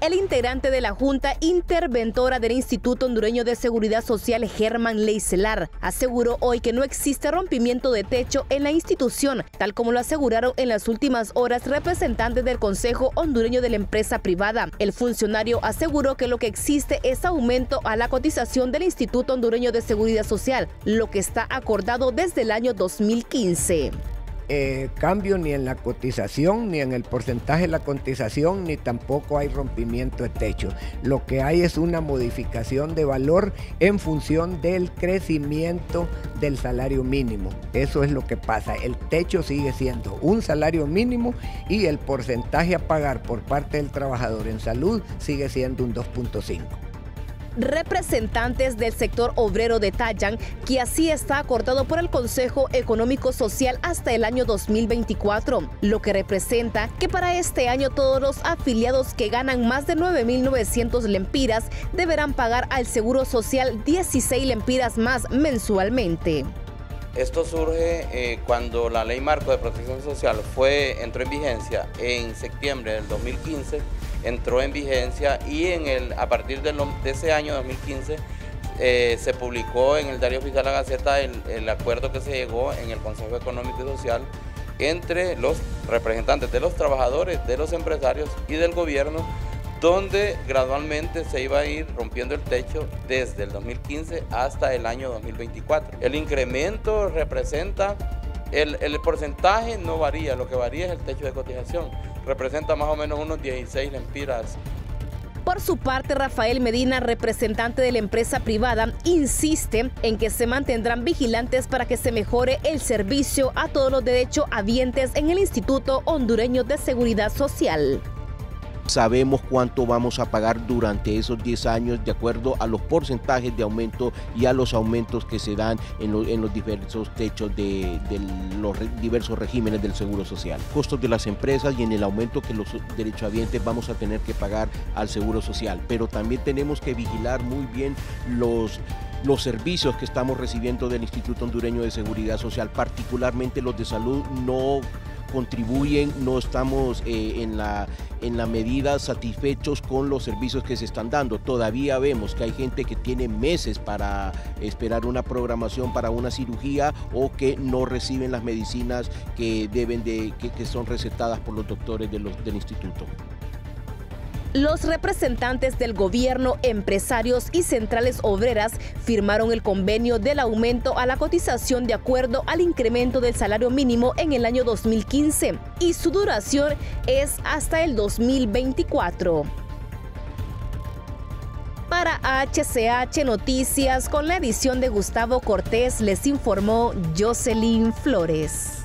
El integrante de la Junta Interventora del Instituto Hondureño de Seguridad Social, Germán Leicelar, aseguró hoy que no existe rompimiento de techo en la institución, tal como lo aseguraron en las últimas horas representantes del Consejo Hondureño de la Empresa Privada. El funcionario aseguró que lo que existe es aumento a la cotización del Instituto Hondureño de Seguridad Social, lo que está acordado desde el año 2015. Cambio ni en la cotización, ni en el porcentaje de la cotización, ni tampoco hay rompimiento de techo. Lo que hay es una modificación de valor en función del crecimiento del salario mínimo. Eso es lo que pasa. El techo sigue siendo un salario mínimo y el porcentaje a pagar por parte del trabajador en salud sigue siendo un 2.5. Representantes del sector obrero detallan que así está acordado por el Consejo Económico Social hasta el año 2024, lo que representa que para este año todos los afiliados que ganan más de 9.900 lempiras deberán pagar al Seguro Social 16 lempiras más mensualmente. Esto surge cuando la Ley Marco de Protección Social entró en vigencia en septiembre del 2015, entró en vigencia y a partir de ese año 2015 se publicó en el Diario Oficial La Gaceta el acuerdo que se llegó en el Consejo Económico y Social entre los representantes de los trabajadores, de los empresarios y del gobierno, donde gradualmente se iba a ir rompiendo el techo desde el 2015 hasta el año 2024. El incremento representa, el porcentaje no varía, lo que varía es el techo de cotización, representa más o menos unos 16 lempiras. Por su parte, Rafael Medina, representante de la empresa privada, insiste en que se mantendrán vigilantes para que se mejore el servicio a todos los derechohabientes en el Instituto Hondureño de Seguridad Social. Sabemos cuánto vamos a pagar durante esos 10 años de acuerdo a los porcentajes de aumento y a los aumentos que se dan en los diversos techos de los diversos regímenes del Seguro Social. Costos de las empresas y en el aumento que los derechohabientes vamos a tener que pagar al Seguro Social. Pero también tenemos que vigilar muy bien los servicios que estamos recibiendo del Instituto Hondureño de Seguridad Social, particularmente los de salud. No contribuyen, no estamos en la medida satisfechos con los servicios que se están dando. Todavía vemos que hay gente que tiene meses para esperar una programación para una cirugía o que no reciben las medicinas que son recetadas por los doctores del instituto. Los representantes del gobierno, empresarios y centrales obreras firmaron el convenio del aumento a la cotización de acuerdo al incremento del salario mínimo en el año 2015 y su duración es hasta el 2024. Para HCH Noticias, con la edición de Gustavo Cortés, les informó Jocelyn Flores.